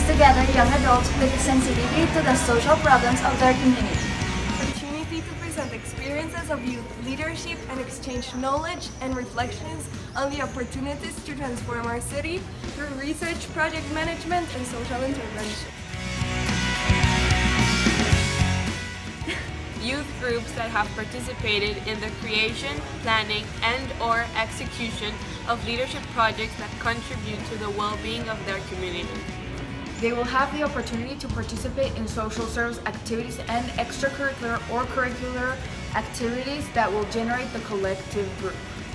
together young adults with sensitivity to the social problems of their community. Opportunity to present experiences of youth leadership and exchange knowledge and reflections on the opportunities to transform our city through research, project management, and social intervention. Youth groups that have participated in the creation, planning, and/or execution of leadership projects that contribute to the well-being of their community. They will have the opportunity to participate in social service activities and extracurricular or curricular activities that will generate the collective group.